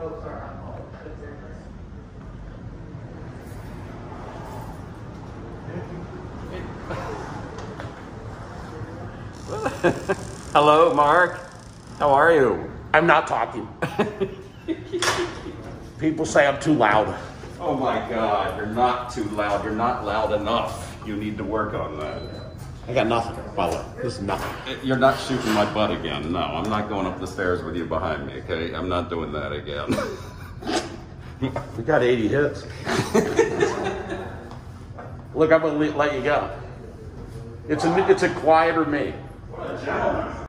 Hello, Mark. How are you? I'm not talking. People say I'm too loud. Oh my God, you're not too loud. You're not loud enough. You need to work on that. I got nothing, by the way. This is nothing. You're not shooting my butt again. No, I'm not going up the stairs with you behind me, okay? I'm not doing that again. We got 80 hits. Look, I'm gonna let you go. It's a quieter me. What a gentleman.